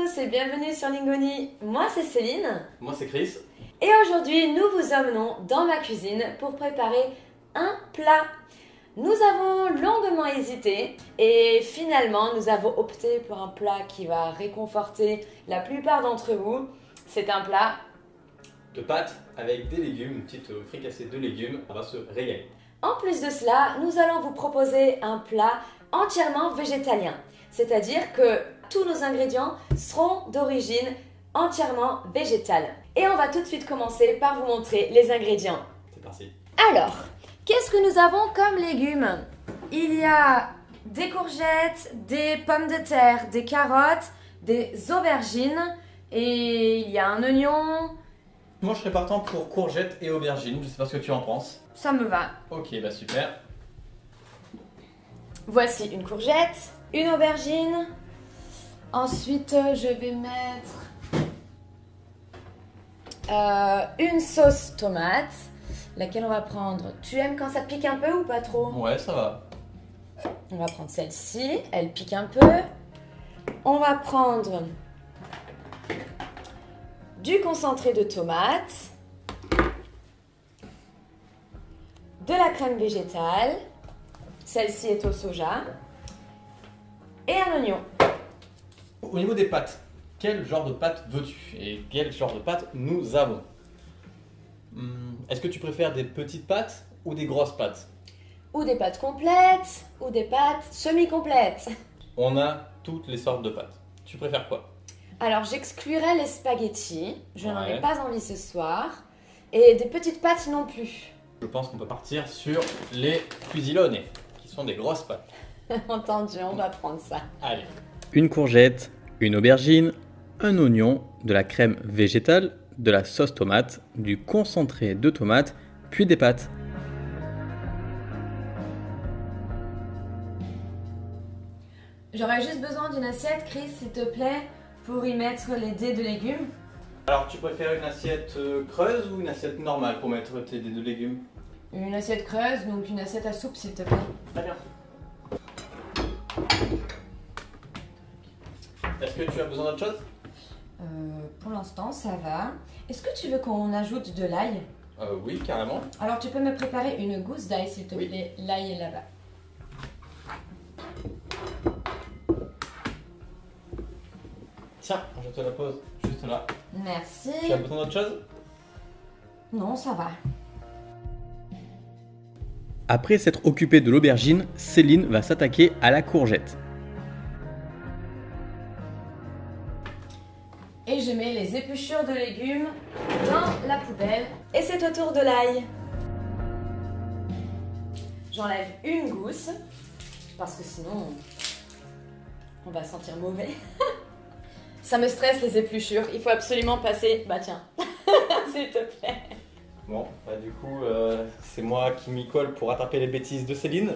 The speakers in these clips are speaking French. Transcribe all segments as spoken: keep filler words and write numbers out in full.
tous et bienvenue sur Lingoni. Moi c'est Céline. Moi c'est Chris. Et aujourd'hui nous vous emmenons dans ma cuisine pour préparer un plat. Nous avons longuement hésité et finalement nous avons opté pour un plat qui va réconforter la plupart d'entre vous. C'est un plat de pâtes avec des légumes, une petite fricassée de légumes, on va se régaler. En plus de cela, nous allons vous proposer un plat entièrement végétalien. C'est-à-dire que tous nos ingrédients seront d'origine entièrement végétale. Et on va tout de suite commencer par vous montrer les ingrédients. C'est parti. Alors, qu'est-ce que nous avons comme légumes? Il y a des courgettes, des pommes de terre, des carottes, des aubergines et il y a un oignon. Moi je serais partant pour courgettes et aubergines, je sais pas ce que tu en penses. Ça me va. Ok, bah super. Voici une courgette, une aubergine. Ensuite, je vais mettre euh, une sauce tomate, laquelle on va prendre. Tu aimes quand ça pique un peu ou pas trop? Ouais, ça va. On va prendre celle-ci, elle pique un peu. On va prendre du concentré de tomate, de la crème végétale, celle-ci est au soja, et un oignon. Au niveau des pâtes, quel genre de pâtes veux-tu? Et quel genre de pâtes nous avons? hum, Est-ce que tu préfères des petites pâtes ou des grosses pâtes? Ou des pâtes complètes, ou des pâtes semi-complètes. On a toutes les sortes de pâtes. Tu préfères quoi? Alors j'exclurai les spaghettis, je n'en ai Ouais. pas envie ce soir, et des petites pâtes non plus. Je pense qu'on peut partir sur les fusillones, qui sont des grosses pâtes. Entendu, on va prendre ça. Allez. Une courgette, une aubergine, un oignon, de la crème végétale, de la sauce tomate, du concentré de tomate, puis des pâtes. J'aurais juste besoin d'une assiette, Chris, s'il te plaît, pour y mettre les dés de légumes. Alors tu préfères une assiette euh, creuse ou une assiette normale pour mettre tes dés de légumes? Une assiette creuse, donc une assiette à soupe, s'il te plaît. Très bien. Est-ce que tu as besoin d'autre chose? Euh, pour l'instant, ça va. Est-ce que tu veux qu'on ajoute de l'ail? euh, Oui, carrément. Alors tu peux me préparer une gousse d'ail, s'il te Oui. plaît. L'ail est là-bas. Tiens, je te la pose juste là. Merci. Tu as besoin d'autre chose? Non, ça va. Après s'être occupée de l'aubergine, Céline va s'attaquer à la courgette. Et je mets les épluchures de légumes dans la poubelle. Et c'est au tour de l'ail. J'enlève une gousse, parce que sinon, on va sentir mauvais. Ça me stresse les épluchures, il faut absolument passer... Bah tiens, s'il te plaît. Bon, bah du coup, euh, c'est moi qui m'y colle pour attraper les bêtises de Céline.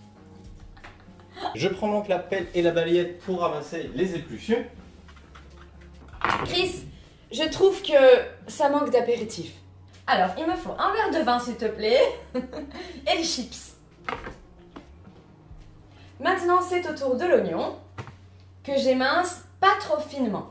Je prends donc la pelle et la balayette pour ramasser les épluchures. Chris, je trouve que ça manque d'apéritif. Alors, il me faut un verre de vin, s'il te plaît, et les chips. Maintenant, c'est au tour de l'oignon, que j'émince pas trop finement.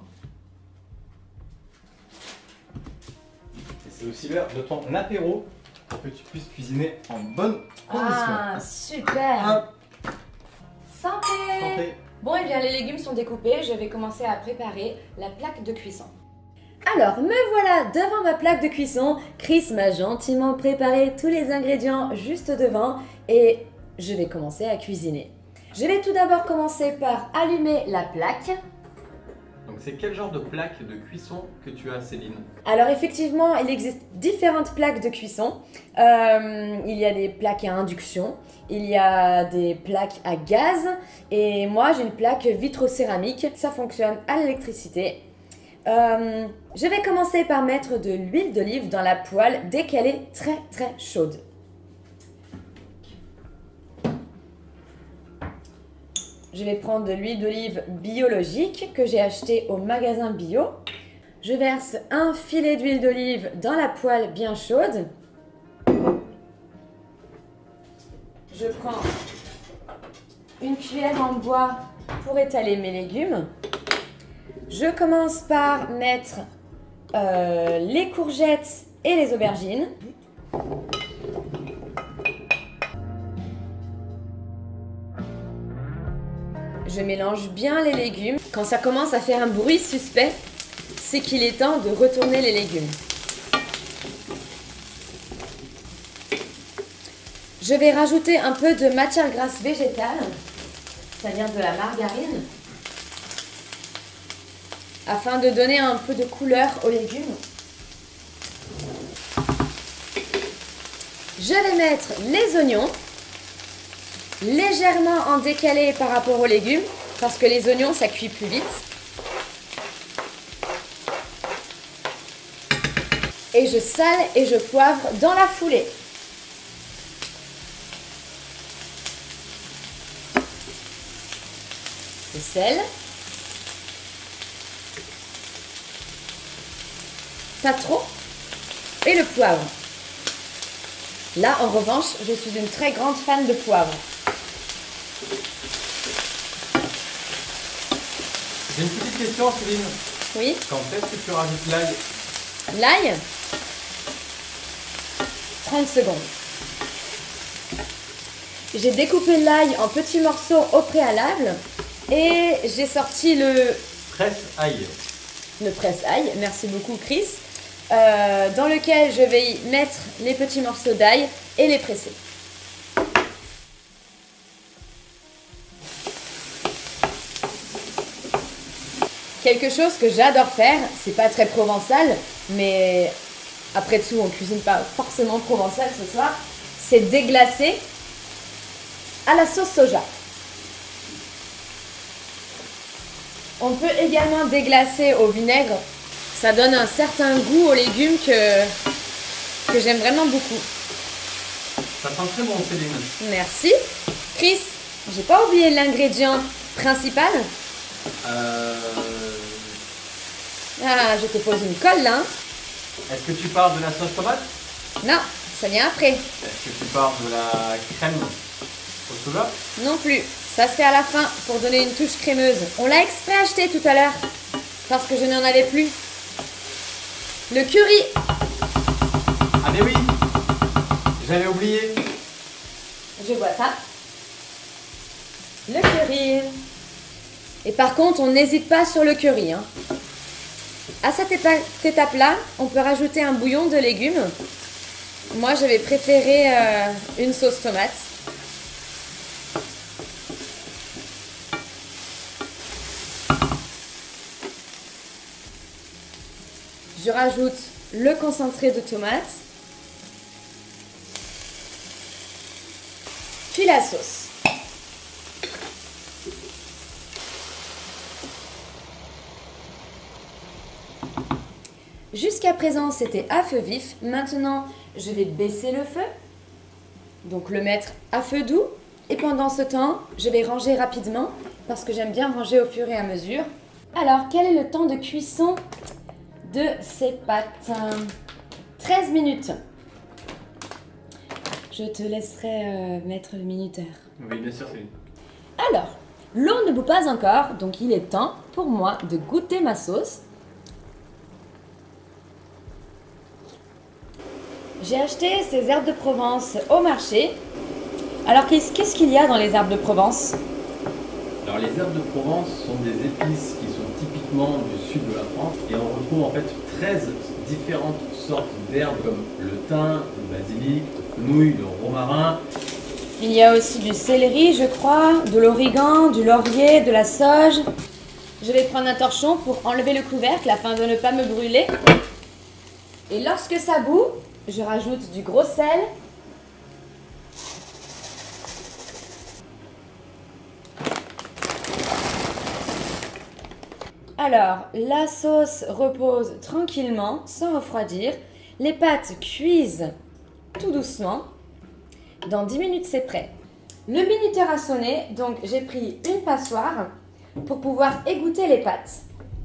Et c'est aussi l'heure de ton apéro pour que tu puisses cuisiner en bonne condition. Ah, super. Hop, Santé. santé. Bon, et bien, les légumes sont découpés, je vais commencer à préparer la plaque de cuisson. Alors, me voilà devant ma plaque de cuisson. Chris m'a gentiment préparé tous les ingrédients juste devant et je vais commencer à cuisiner. Je vais tout d'abord commencer par allumer la plaque. Donc c'est quel genre de plaque de cuisson que tu as, Céline? Alors effectivement, il existe différentes plaques de cuisson. Euh, il y a des plaques à induction, il y a des plaques à gaz et moi j'ai une plaque vitrocéramique. Ça fonctionne à l'électricité. Euh, je vais commencer par mettre de l'huile d'olive dans la poêle dès qu'elle est très très chaude. Je vais prendre de l'huile d'olive biologique que j'ai achetée au magasin bio. Je verse un filet d'huile d'olive dans la poêle bien chaude. Je prends une cuillère en bois pour étaler mes légumes. Je commence par mettre euh, les courgettes et les aubergines. Je mélange bien les légumes. Quand ça commence à faire un bruit suspect, c'est qu'il est temps de retourner les légumes. Je vais rajouter un peu de matière grasse végétale, c'est-à-dire de la margarine, afin de donner un peu de couleur aux légumes. Je vais mettre les oignons, légèrement en décalé par rapport aux légumes, parce que les oignons, ça cuit plus vite. Et je sale et je poivre dans la foulée. Le sel. Pas trop. Et le poivre. Là, en revanche, je suis une très grande fan de poivre. J'ai une petite question, Céline. Oui. Quand est-ce que tu rajoutes l'ail? L'ail, trente secondes. J'ai découpé l'ail en petits morceaux au préalable et j'ai sorti le, Presse-ail. le presse-ail, merci beaucoup Chris, euh, dans lequel je vais y mettre les petits morceaux d'ail et les presser. Quelque chose que j'adore faire, c'est pas très provençal, mais après tout, on cuisine pas forcément provençal ce soir, c'est déglacer à la sauce soja. On peut également déglacer au vinaigre, ça donne un certain goût aux légumes que, que j'aime vraiment beaucoup. Ça sent très bon, Céline. Merci. Chris, j'ai pas oublié l'ingrédient principal. Euh... Ah, je te pose une colle là. Hein. Est-ce que tu parles de la sauce tomate? Non, ça vient après. Est-ce que tu parles de la crème au soja? Non plus. Ça c'est à la fin pour donner une touche crémeuse. On l'a exprès acheté tout à l'heure parce que je n'en avais plus. Le curry. Ah mais oui, j'avais oublié. Je vois ça. Le curry. Et par contre, on n'hésite pas sur le curry. Hein. À cette étape-là, on peut rajouter un bouillon de légumes. Moi, je vais préférer euh, une sauce tomate. Je rajoute le concentré de tomate. Puis la sauce. Jusqu'à présent, c'était à feu vif. Maintenant, je vais baisser le feu. Donc le mettre à feu doux. Et pendant ce temps, je vais ranger rapidement parce que j'aime bien ranger au fur et à mesure. Alors, quel est le temps de cuisson de ces pâtes? treize minutes. Je te laisserai euh, mettre le minuteur. Oui, bien sûr, Céline. Alors, l'eau ne bout pas encore, donc il est temps pour moi de goûter ma sauce. J'ai acheté ces herbes de Provence au marché. Alors, qu'est-ce qu'il y a dans les herbes de Provence? Alors les herbes de Provence sont des épices qui sont typiquement du sud de la France et on retrouve en fait treize différentes sortes d'herbes comme le thym, le basilic, le fenouil, le romarin. Il y a aussi du céleri, je crois, de l'origan, du laurier, de la sauge. Je vais prendre un torchon pour enlever le couvercle afin de ne pas me brûler. Et lorsque ça bout, je rajoute du gros sel. Alors, la sauce repose tranquillement, sans refroidir. Les pâtes cuisent tout doucement. Dans dix minutes, c'est prêt. Le minuteur a sonné, donc j'ai pris une passoire pour pouvoir égoutter les pâtes.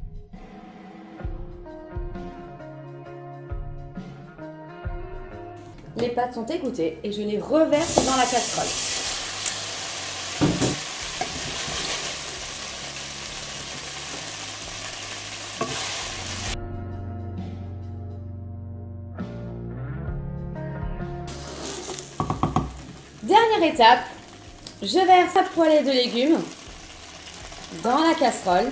Les pâtes sont égouttées et je les reverse dans la casserole. Première étape, je verse ma poêlée de légumes dans la casserole.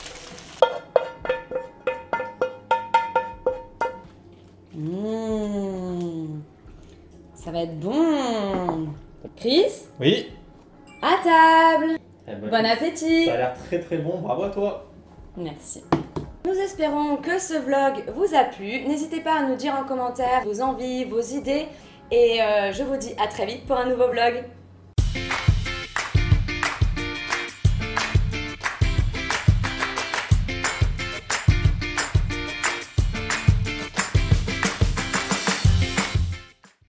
Mmh, ça va être bon. Chris, Oui. à table. Eh ben, Bon appétit. Ça a l'air très très bon, bravo à toi. Merci. Nous espérons que ce vlog vous a plu. N'hésitez pas à nous dire en commentaire vos envies, vos idées. Et euh, je vous dis à très vite pour un nouveau vlog.